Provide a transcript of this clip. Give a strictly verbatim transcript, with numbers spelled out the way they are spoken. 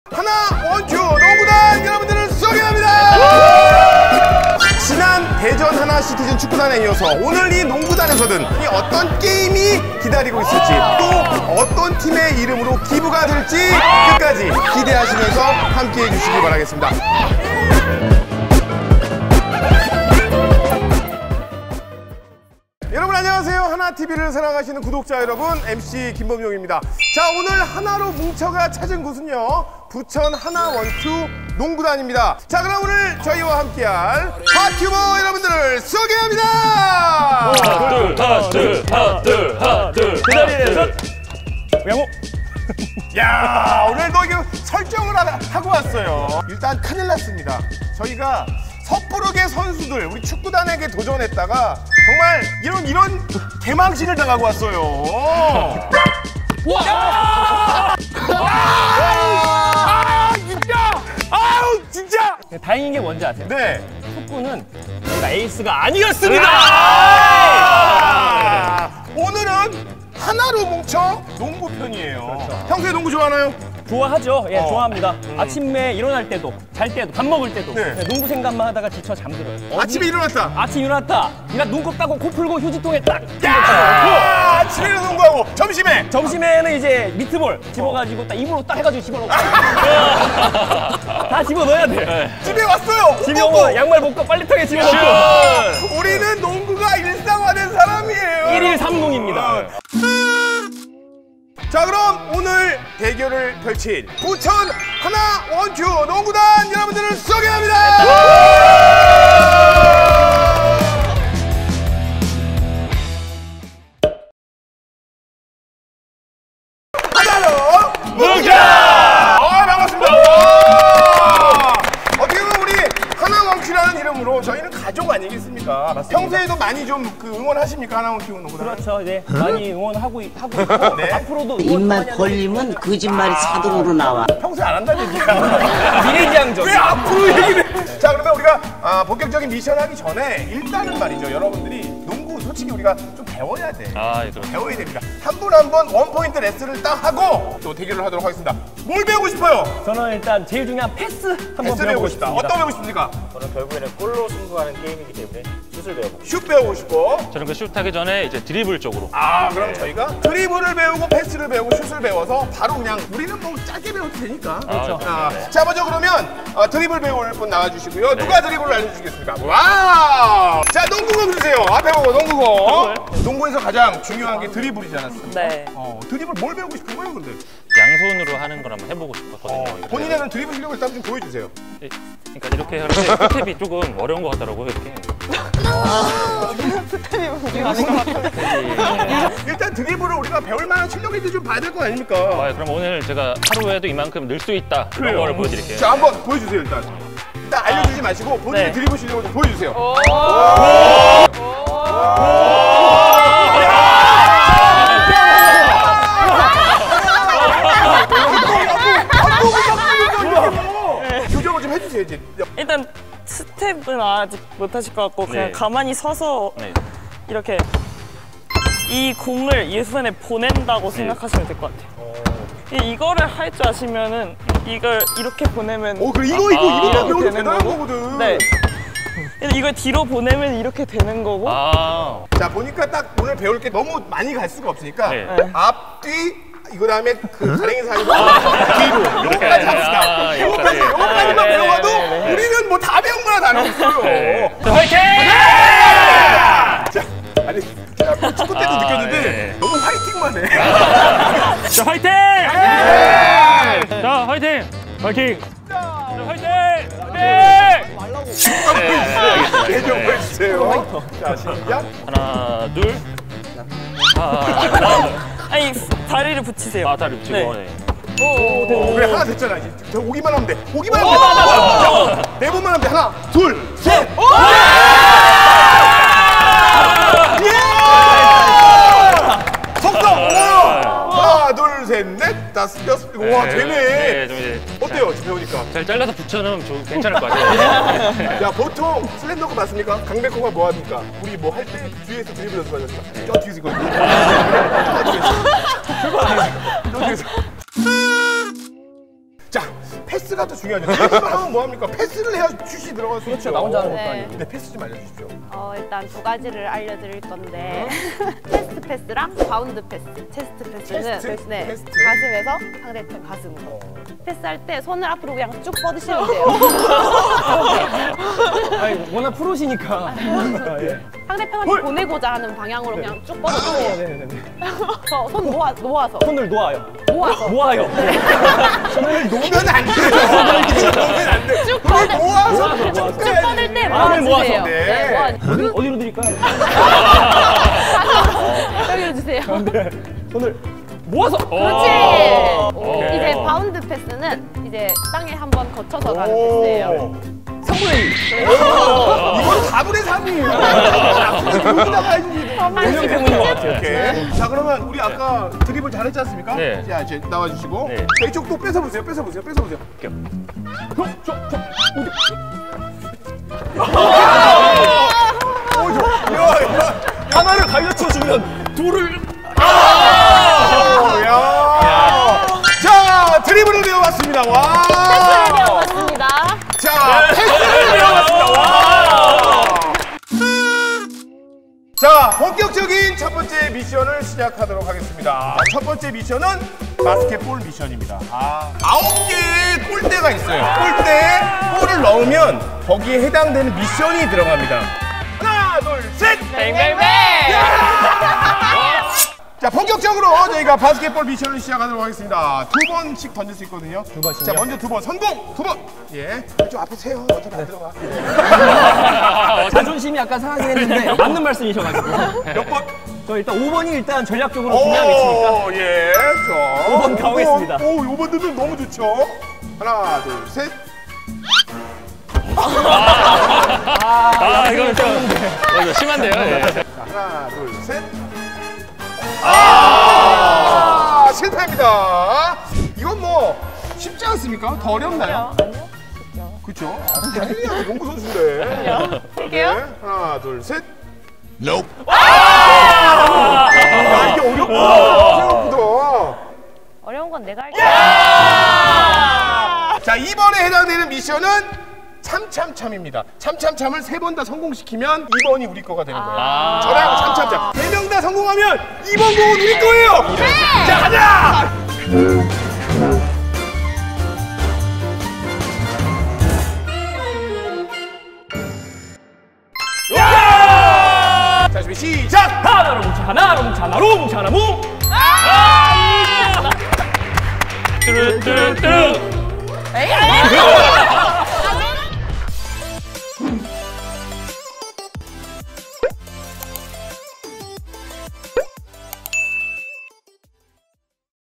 하나 원큐 농구단 여러분들을 소개합니다. 지난 대전 하나 시티즌 축구단에 이어서 오늘 이 농구단에서는 이 어떤 게임이 기다리고 있을지 또 어떤 팀의 이름으로 기부가 될지 끝까지 기대하시면서 함께해 주시기 바라겠습니다. 여러분 안녕하세요. 하나티비를 사랑하시는 구독자 여러분, 엠씨 김범용입니다. 자, 오늘 하나로 뭉쳐가 찾은 곳은요, 부천 하나원큐 농구단입니다. 자, 그럼 오늘 저희와 함께할 핫튜버 여러분들을 소개합니다. 하나 둘 하나 둘 하나 둘 하나 둘 기다리는 양호. 야, 오늘도 이거 설정을 하고 왔어요. 일단 큰일 났습니다. 저희가 섣부르게 선수들, 우리 축구단에게 도전했다가 정말 이런 이런 개망신을 당하고 왔어요. 와! 아, 진짜! 아우, 진짜! 다행인 게 뭔지 아세요? 네. 축구는 제가 에이스가 아니었습니다. 아 오늘은 하나로 뭉쳐 농구 편이에요. 그렇죠. 평소에 농구 좋아하나요? 좋아하죠. 예, 어. 좋아합니다. 음. 아침에 일어날 때도, 잘 때도, 밥 먹을 때도 네. 네, 농구 생각만 하다가 지쳐 잠들어요. 아침에 일어났다. 아침 일어났다. 그러니까 눈곱 따고 코 풀고 휴지통에 딱. 야! 아침에는 농구하고 점심에. 점심에는 이제 미트볼 집어가지고 딱 입으로 딱 해가지고 집어넣고. 다 집어넣어야 돼. 네. 집에 왔어요. 집에 오면 양말 벗고 빨리통에 집어넣고. 우리는 농구가 일상화된 사람이에요. 일일 삼공입니다. 자, 그럼 오늘 대결을 펼칠 부천 하나 원큐 농구단 여러분들을 소개합니다. 하나로 뭉쳐! 아, 반갑습니다. 어떻게 보면 우리 하나 원큐라는 이름으로 저희는 가족 아니겠습니까? 맞습니다. 평소에도 많이 좀 그 응원하십니까? 하나 원큐 농구단? 그렇죠. 이제 많이 응원하고 있- 하고 있고 네. 앞으로도 입만 벌리면 거짓말이 자동으로 나와. 평소에 안 한다는 얘기야. 미래지향적. 왜 앞으로 얘기를 해? 자, 그러면 우리가 아, 본격적인 미션 하기 전에 일단은 말이죠, 여러분들이 농구 솔직히 우리가 좀 배워야 돼. 아, 예, 그렇죠. 배워야 됩니다. 한 분 한 분 원포인트 레슨을 딱 하고 또 대결을 하도록 하겠습니다. 뭘 배우고 싶어요? 저는 일단 제일 중요한 패스 한번 패스 배우고 싶다. 싶습니다. 어떤 배우고 싶습니까? 저는 결국에는 골로 승부하는 게임이기 때문에 슛을 배워보고 슛 배우고 싶고. 저는 그 슛하기 전에 이제 드리블 쪽으로. 아, 그럼 저희가 드리블을 배우고 패스를 배우고 슛을 배워서 바로 그냥 우리는 뭐 짧게 배워도 되니까. 그렇죠. 아, 자, 먼저 그러면 어, 드리블 배울 분 나와주시고요. 누가 드리블을 알려주시겠습니까? 와우! 자, 농구공 주세요. 앞에 보고 농구공. 농구에서 가장 중요한 게 드리블이지 않았습니까? 네. 어, 드리블 뭘 배우고 싶은 거예요, 근데? 양손으로 하는 걸 한번 해보고 싶었거든요. 어, 본인의 드리블 실력을 일단 좀 보여주세요. 예, 그러니까 이렇게 하는데 스텝이 조금 어려운 것 같더라고요. 이렇게. 일단 드리블을 우리가 배울 만한 실력이 있는지 좀 봐야 될 거 아닙니까? 아, 그럼 오늘 제가 하루에도 이만큼 늘 수 있다 그런 걸 보여드릴게요. 자, 한번 보여주세요, 일단. 일단 알려주지 마시고 본인의 네. 드리블 실력을 좀 보여주세요. 교정을 좀 해주세요, 이제. 일단 스텝은 아직 못하실 것 같고 그냥 네. 가만히 서서 네. 이렇게 이 공을 이 손에 보낸다고 생각하시면 될 것 같아요. 이- 이거를 할 줄 아시면은 이걸 이렇게 보내면 오, 그래, 이거, 이거, 이거 이렇게 배우는 되는 대단한 거고. 거거든. 네. 그래서 이걸 뒤로 보내면 이렇게 되는 거고 아, 자, 보니까 딱 오늘 배울 게 너무 많이 갈 수가 없으니까 네. 앞, 뒤, 이거 다음에 그 가랭이 사이로 뒤로 요거까지 합시다. 아, 요거까지, 여기까지. 요거까지만 네, 배워도 네, 네, 네. 우리는 뭐 다 배운 거나 다름없어요. 네. 화이팅! 자, 아니, 자, 뭐 축구 때도 아, 느꼈는데 네. 너무 화이팅만 해. 자, 화이팅! 자, 화이팅! 화이팅! 자, 화이팅! 화이팅! 대정 보여주세요. 자, 시작. 하나, 둘. 하나, 아니 다리를 붙이세요. 아, 다리 붙이고. 네. 네. 오, 그래, 하나 됐잖아. 이제 저 오기만 하면 돼. 오기만 하면 돼. 자, 네 번만 하면 돼. 하나, 둘, 셋. 예! 속성! 하나, 둘, 셋, 넷, 다섯, 여섯. 와, 되네. 네, 좀 이제 어때요, 지금 배우니까? 잘 잘라서 붙여놓으면 좀 괜찮을 것 같아요. 야, 보통 슬램덩크 맞습니까? 강백호가 뭐 합니까? 우리 뭐 할 때 뒤에서 드리블 연습하셨습니까? 저 뒤에서 있거든요. 저 뒤에서. 저 뒤에서. 자, 패스가 더 중요하죠. 패스를 하면 뭐합니까? 패스를 해야 슛이 들어갈 수 있죠. 나 혼자 하는 것도 네. 아니고. 네, 패스 좀 알려주십시오. 어, 일단 두 가지를 알려드릴 건데 체스트 패스랑 바운드 패스. 체스트 패스는 체스트? 네, 체스트? 가슴에서 상대편 가슴으로. 패스할 때 손을 앞으로 그냥 쭉 뻗으시면 돼요. 아니, 워낙 프로시니까. 아, 예. 상대편한테 보내고자 하는 방향으로 그냥 쭉 뻗으시면 돼요. 네네네. 저 손 모아, 놓아서. 손을 놓아요. 모아서. 모아요. 손을 놓으면 안 돼요. 놓으면 안 돼. 쭉 손을 뻗을, 모아서 모아서, 쭉 쭉 뻗을 때 마음을 모아주세요. 모아서. 네. 네, 모아. 어디, 어디로 드릴까요? 여기로 주세요. 손을 모아서. 그렇지. 오. 이제 바운드 패스는 이제 땅에 한번 거쳐서 가는 패스예요. 삼분의 일. 이건 사분의 삼이에요. 여기다가 해주지. 운영 때문인 것 같아요. 오케이. 자, 그러면 우리 아까 드리블 잘했지 않습니까? 네. 자, 이제 나와주시고. 네. 자, 이쪽 또 뺏어보세요. 뺏어보세요. 뺏어보세요. 어, 저, 야, 야. 하나를 가르쳐 주면 둘을. 야. 자, 드리블을 배워봤습니다. 와. 패스를 배워봤습니다. 자, 패스를 배워봤습니다. 와. 자, 본격적인 첫 번째 미션을 시작하도록 하겠습니다. 자, 첫 번째 미션은 바스켓볼 미션입니다. 아, 아홉 개의 골대가 있어요. 골대에 골을 넣으면 거기에 해당되는 미션이 들어갑니다. 하나, 둘, 셋! 뱅뱅뱅! 자, 본격적으로 저희가 바스켓볼 미션을 시작하도록 하겠습니다. 두 번씩 던질 수 있거든요. 두 번씩요? 자, 먼저 두 번. 성공! 두 번! 예. 좀 앞에 세요. 어차피 안 들어가. 자존심이 약간 상하긴 했는데 맞는 말씀이셔가지고. 몇 번? 저 일단 오 번이 일단 전략적으로 중요한 위치니까. 오, 예. 자, 오 번 가보겠습니다. 오, 오 번 넣으면 너무 좋죠. 하나, 둘, 셋. 아, 이거 좀 어, 이거 심한데요. 예. 자, 하나, 둘, 셋. 아, 실패입니다. 이건 뭐 쉽지 않습니까? 더 어렵나요? 아니요. 쉽죠. 그렇죠. 당연히 농구 선수인데. 볼게요. 네, 하나, 둘, 셋. Nope. 아, 이게 어렵구나. 생각보다. 어려운 건 내가 할게. 자, 이번에 해당되는 미션은 참참참입니다. 참참참을 세 번 다 성공시키면 이 번이 우리 거가 되는 거예요. 아. 저랑 참참참. 세 명 다 성공하면 이 번 공은 우리 거예요. 자, 가자! 자, 준비 시작! 하나로 뭉쳐 하나로 뭉쳐 하나로 뭉쳐 하나 뭉. 뚜루뚜루뚜루